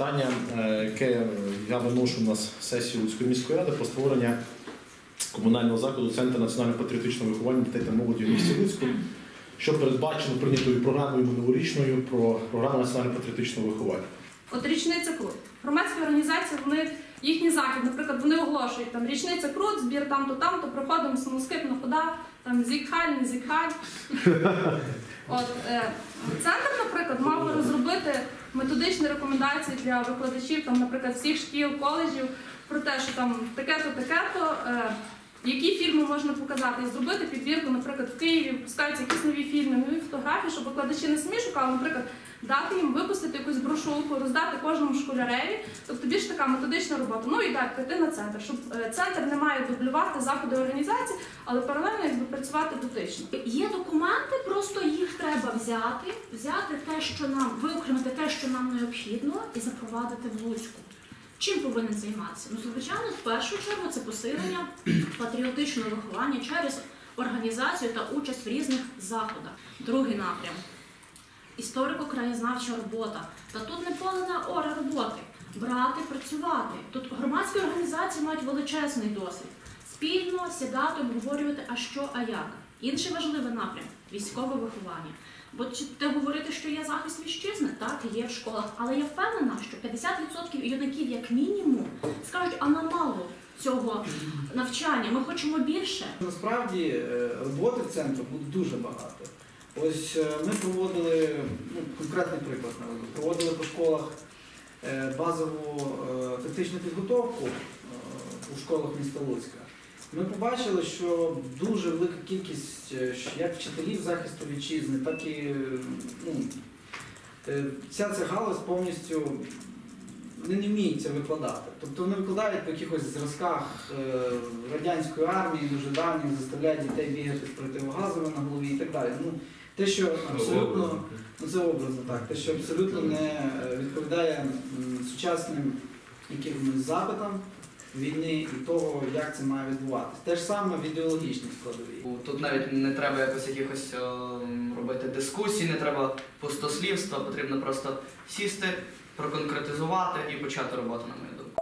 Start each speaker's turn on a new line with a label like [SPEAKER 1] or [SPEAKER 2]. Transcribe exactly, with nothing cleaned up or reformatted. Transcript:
[SPEAKER 1] питання, яке я виношу на сесію Луцької міської ради про створення комунального закладу Центр національно-патріотичного виховання дітей та молоді в місті Луцьку, що передбачено прийнятою програмою минулорічною про програму національно-патріотичного виховання.
[SPEAKER 2] От річниця КРУТ. Громадські організації, вони, їхній захід, наприклад, вони оголошують, там, річниця КРУТ, збір там-то, там-то, проходимо самоскипна хода, там, зікхаль, не зікхаль. От, е, центр, наприклад, мав би розробити методичні рекомендації для викладачів, там, наприклад, всіх шкіл, коледжів, про те, що там таке-то, таке-то, е, які фільми можна показати, і зробити підбірку, наприклад, в Києві пускаються якісь нові фільми, нові фотографії, щоб викладачі не самі шукали, наприклад, дати їм випустити якусь брошурку, роздати кожному школяреві, тобто більш така методична робота. Ну і так, піти на центр, щоб центр не має дублювати заходи організації, але паралельно якби працювати дотично.
[SPEAKER 3] Є документи, просто їх треба взяти, взяти те, що нам, виокремити те, що нам необхідно, і запровадити в Луцьку. Чим повинен займатися? Ну, звичайно, в першу чергу це посилення патріотичного виховання через організацію та участь в різних заходах. Другий напрям – історико-краєзнавча робота. Та тут не полена ора роботи. Брати, працювати. Тут громадські організації мають величезний досвід. Спільно сідати, обговорювати, а що, а як. Інший важливий напрям – військове виховання. Бо те говорити, що є захист вітчизни, так, є в школах, але я впевнена, що п'ятдесят відсотків юнаків, як мінімум, скажуть, а нам мало цього навчання, ми хочемо більше.
[SPEAKER 4] Насправді роботи в центру буде дуже багато. Ось ми проводили, ну, конкретний приклад наведу, проводили по школах базову тактичну підготовку у школах міста Луцька. Ми побачили, що дуже велика кількість як вчителів захисту вітчизни, так і ну, вся ця галузь повністю не вміють це викладати. Тобто вони викладають по якихось зразках радянської армії, дуже давніх, заставляють дітей бігати з противогазами на голові і так далі. Ну, те, що абсолютно, ну це образно так, те, що абсолютно не відповідає сучасним якимось запитам війни і того, як це має відбуватися. Те ж саме в ідеологічній складовій.
[SPEAKER 5] Тут навіть не треба якось якихось о, робити дискусій, не треба пустослівства, потрібно просто сісти, проконкретизувати і почати роботу, на мою думку.